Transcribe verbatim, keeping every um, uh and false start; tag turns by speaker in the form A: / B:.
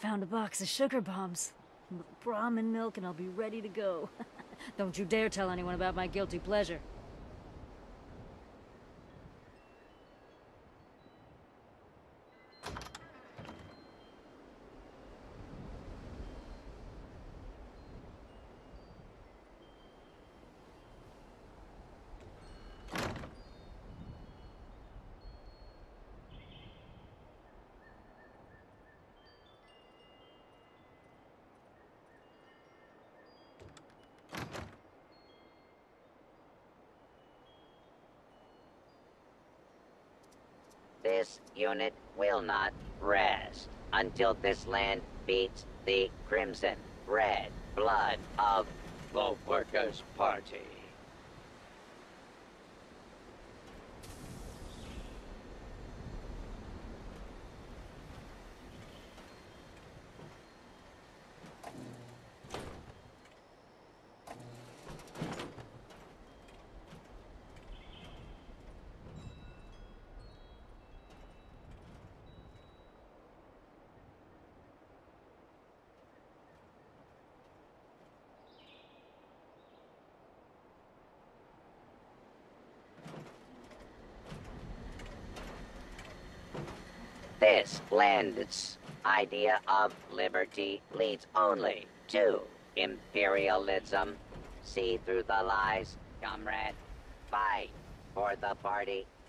A: found a box of sugar bombs. Brahmin milk and I'll be ready to go. Don't you dare tell anyone about my guilty pleasure.
B: This unit will not rest until this land beats the crimson red blood of the Workers' Party. This land's idea of liberty leads only to imperialism. See through the lies, comrade. Fight for the party